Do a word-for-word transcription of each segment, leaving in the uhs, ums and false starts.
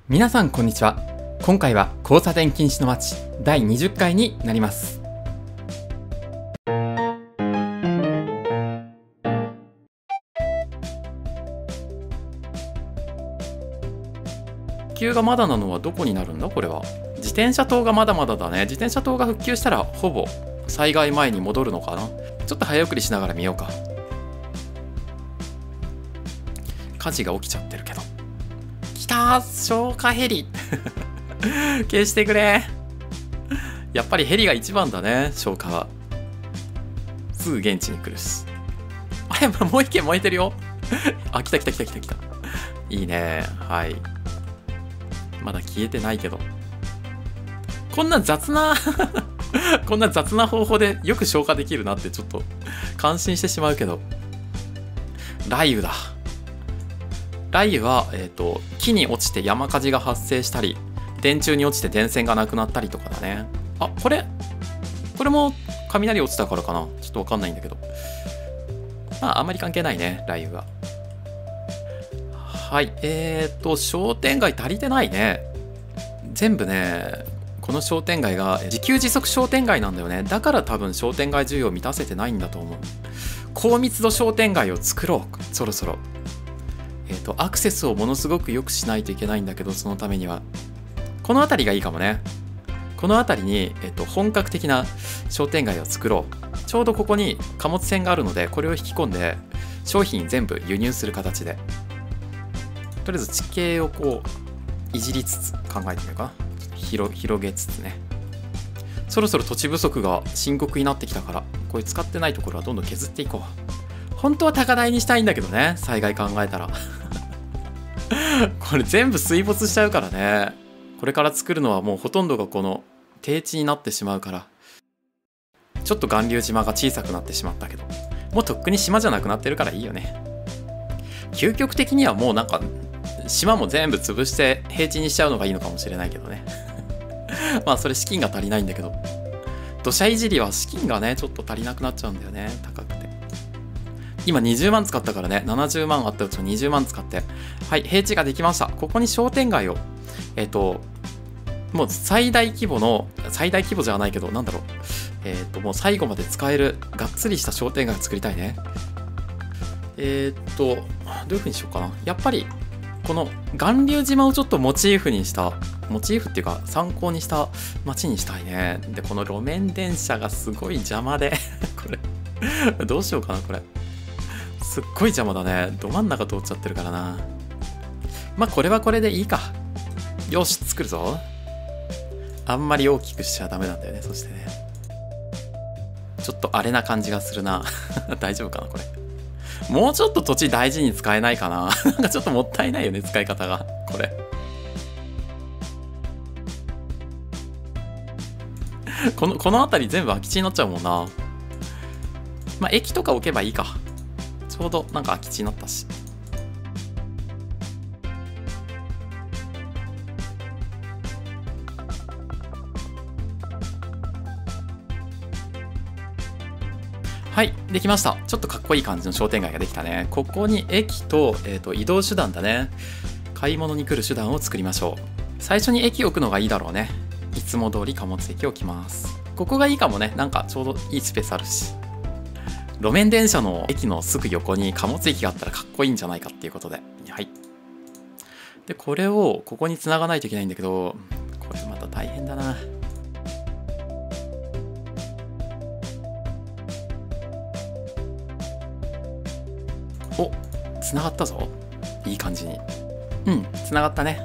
皆さんこんにちは。今回は交差点禁止の街だいにじゅっかいになります。復旧がまだなのはどこになるんだこれは。自転車灯がまだまだだね。自転車灯が復旧したらほぼ災害前に戻るのかな。ちょっと早送りしながら見ようか。火事が起きちゃってるけど。来たー、消火ヘリ消してくれ。やっぱりヘリが一番だね、消火は。すぐ現地に来るし。あれ、もう一軒燃えてるよ。あ、来た来た来た来た来た。いいね。はい。まだ消えてないけど。こんな雑なこんな雑な方法でよく消火できるなってちょっと感心してしまうけど。雷雨だ。雷雨は、えーと、木に落ちて山火事が発生したり、電柱に落ちて電線がなくなったりとかだね。あ、これこれも雷落ちたからかな。ちょっとわかんないんだけど。まあ、あんまり関係ないね、雷雨が。はい。えーと、商店街足りてないね。全部ね、この商店街が自給自足商店街なんだよね。だから多分商店街需要を満たせてないんだと思う。高密度商店街を作ろう。そろそろ。えーと、アクセスをものすごく良くしないといけないんだけど、そのためには。この辺りがいいかもね。この辺りに、えーと、本格的な商店街を作ろう。ちょうどここに貨物船があるので、これを引き込んで、商品全部輸入する形で。とりあえず地形をこう、いじりつつ考えてみようかな。広、広げつつね。そろそろ土地不足が深刻になってきたから、こういう使ってないところはどんどん削っていこう。本当は高台にしたいんだけどね、災害考えたら。これ全部水没しちゃうからね。これから作るのはもうほとんどがこの低地になってしまうから。ちょっと巌流島が小さくなってしまったけど、もうとっくに島じゃなくなってるからいいよね。究極的にはもうなんか島も全部潰して平地にしちゃうのがいいのかもしれないけどね。まあそれ資金が足りないんだけど、土砂いじりは資金がねちょっと足りなくなっちゃうんだよね、高くて。今にじゅうまん使ったからね、ななじゅうまんあったうちのにじゅうまん使って、はい、平地ができました。ここに商店街を、えっと、もう最大規模の、最大規模じゃないけど、なんだろう、えっと、もう最後まで使える、がっつりした商店街を作りたいね。えっと、どういう風にしようかな。やっぱり、この巌流島をちょっとモチーフにした、モチーフっていうか参考にした街にしたいね。で、この路面電車がすごい邪魔で、これ、どうしようかな、これ。すっごい邪魔だね。ど真ん中通っちゃってるからな。まあこれはこれでいいか。よし、作るぞ。あんまり大きくしちゃダメなんだよね。そしてね。ちょっと荒れな感じがするな。大丈夫かなこれ。もうちょっと土地大事に使えないかな。なんかちょっともったいないよね、使い方が。これ。この、この辺り全部空き地になっちゃうもんな。まあ駅とか置けばいいか。ちょうどなんか空き地になったし。はい、できました。ちょっとかっこいい感じの商店街ができたね。ここに駅と、えーと、移動手段だね。買い物に来る手段を作りましょう。最初に駅置くのがいいだろうね。いつも通り貨物駅置きます。ここがいいかもね。なんかちょうどいいスペースあるし。路面電車の駅のすぐ横に貨物駅があったらかっこいいんじゃないかっていうことで。はい。で、これをここに繋がないといけないんだけど、これまた大変だな。お、繋がったぞ。いい感じに。うん、繋がったね。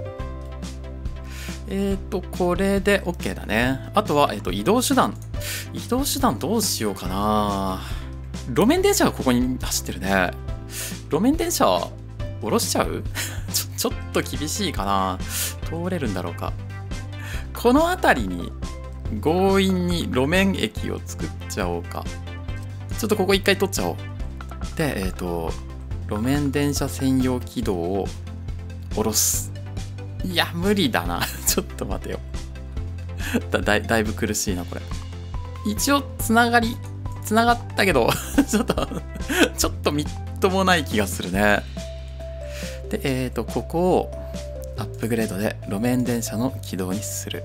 えっと、これで OK だね。あとは、えっと、移動手段。移動手段どうしようかな。路面電車がここに走ってるね。路面電車降ろしちゃうちょ、ちょっと厳しいかな。通れるんだろうか。この辺りに強引に路面駅を作っちゃおうか。ちょっとここ一回取っちゃおう。で、えっと、路面電車専用軌道を降ろす。いや、無理だな。ちょっと待てよ。だ、だい、だいぶ苦しいな、これ。一応、つながり、つながったけど、ちょっと、ちょっとみっともない気がするね。で、えっと、ここを、 アップグレードで路面電車の軌道にする。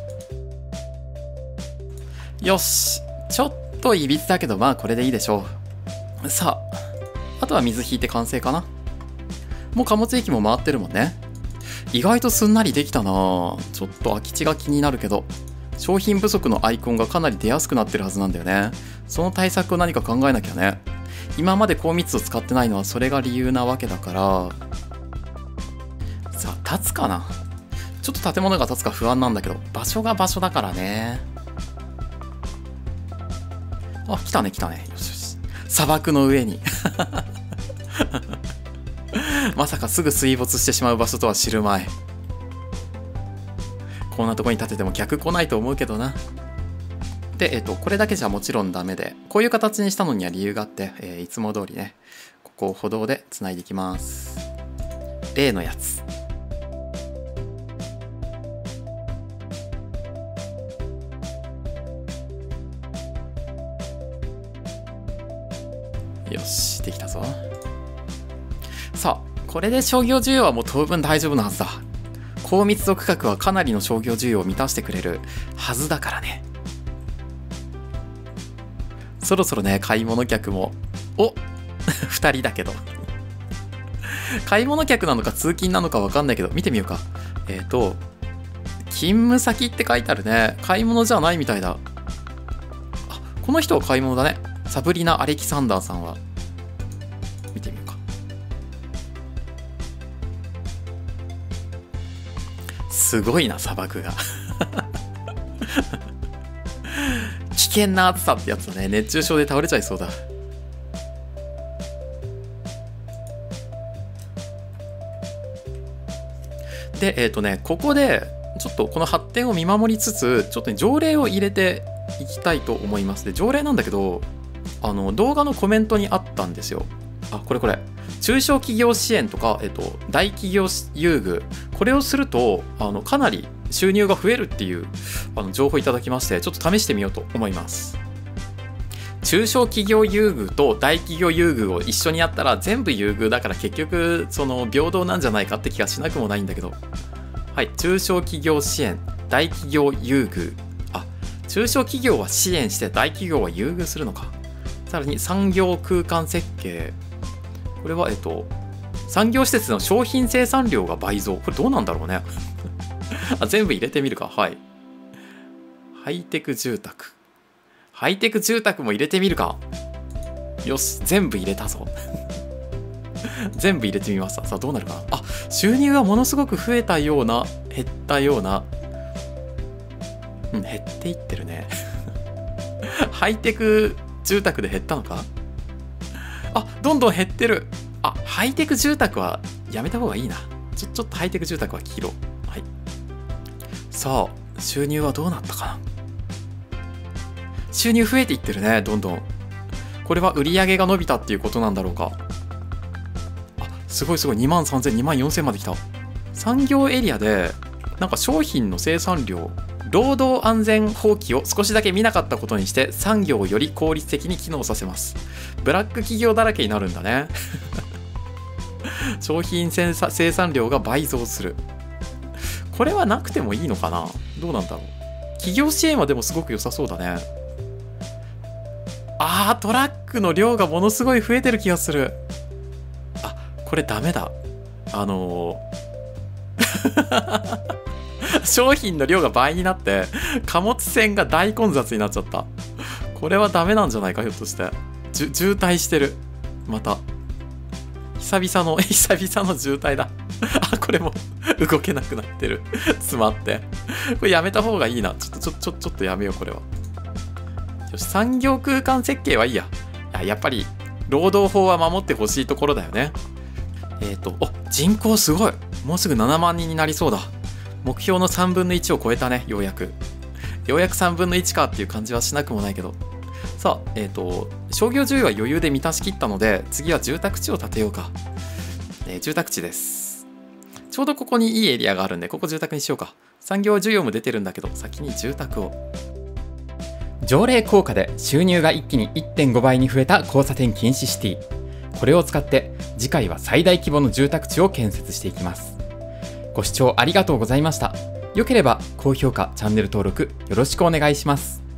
よし、ちょっといびつだけどまあこれでいいでしょう。さあ、あとは水引いて完成かな。もう貨物駅も回ってるもんね。意外とすんなりできたな。ちょっと空き地が気になるけど、商品不足のアイコンがかなり出やすくなってるはずなんだよね。その対策を何か考えなきゃね。今まで高密度使ってないのはそれが理由なわけだから。さあ、立つかな。ちょっと建物が立つか不安なんだけど、場所が場所だからね。あ、来たね来たね。よしよし。砂漠の上に。まさかすぐ水没してしまう場所とは知るまい。こんなとこに建てても客来ないと思うけどな。で、えっと、これだけじゃもちろんダメで、こういう形にしたのには理由があって、えー、いつも通りね、ここを歩道でつないでいきます。例のやつ。よし、できたぞ。さあ、これで商業需要はもう当分大丈夫なはずだ。高密度区画はかなりの商業需要を満たしてくれるはずだからね。そろそろね、買い物客も、おふたりだけど。買い物客なのか通勤なのか分かんないけど、見てみようか。えっ、ー、と、勤務先って書いてあるね。買い物じゃないみたいだ。あ、この人は買い物だね。サブリナ・アレキサンダーさんは。見てみようか。すごいな、砂漠が。危険な暑さってやつだね。熱中症で倒れちゃいそうだ。で、えっとね、ここで、ちょっとこの発展を見守りつつ、ちょっとね、条例を入れていきたいと思います。で、条例なんだけど、あの、動画のコメントにあったんですよ。あ、これこれ。中小企業支援とか、えっと、大企業優遇。これをすると、あの、かなり収入が増えるっていうあの情報いただきまして、ちょっと試してみようと思います。中小企業優遇と大企業優遇を一緒にやったら全部優遇だから結局その平等なんじゃないかって気がしなくもないんだけど。はい、中小企業支援、大企業優遇。あ、中小企業は支援して大企業は優遇するのか。さらに産業空間設計。これはえっと産業施設の商品生産量が倍増。これどうなんだろうね。あ、全部入れてみるか。はい。ハイテク住宅。ハイテク住宅も入れてみるか。よし、全部入れたぞ。全部入れてみました。さあ、どうなるかな。あ、収入がものすごく増えたような、減ったような。うん、減っていってるね。ハイテク住宅で減ったのか。あ、どんどん減ってる。あ、ハイテク住宅はやめた方がいいな。ちょ、ちょっとハイテク住宅は切ろう。はい。さあ、収入はどうなったかな。収入増えていってるね、どんどん。これは売り上げが伸びたっていうことなんだろうか。あ、すごいすごい。にまんさんぜん、にまんよんせんまで来た。産業エリアで、なんか商品の生産量、労働安全法規を少しだけ見なかったことにして、産業をより効率的に機能させます。ブラック企業だらけになるんだね。商品生産量が倍増する。これはなくてもいいのかな。どうなんだろう。企業支援はでもすごく良さそうだね。あー、トラックの量がものすごい増えてる気がする。あ、これダメだ。あのー、商品の量が倍になって貨物船が大混雑になっちゃった。これはダメなんじゃないか、ひょっとして。じゅ渋滞してる。また久々の久々の渋滞だ。あ、これも動けなくなってる。詰まって。これやめた方がいいな。ちょっとちょちょちょっとやめよう、これは。よし、産業空間設計はいいや。や、やっぱり労働法は守ってほしいところだよね。えっと、お、人口すごい。もうすぐななまんにんになりそうだ。目標のさんぶんのいちを超えたね、ようやく。ようやくさんぶんのいちかっていう感じはしなくもないけど。さあ、えっと、商業需要は余裕で満たしきったので、次は住宅地を建てようか。えー、住宅地です。ちょうどここにいいエリアがあるんで、ここ住宅にしようか。産業需要も出てるんだけど、先に住宅を。条例効果で収入が一気に いってんご 倍に増えた交差点禁止シティ。これを使って次回は最大規模の住宅地を建設していきます。 ご視聴ありがとうございました。良ければ高評価、チャンネル登録よろしくお願いします。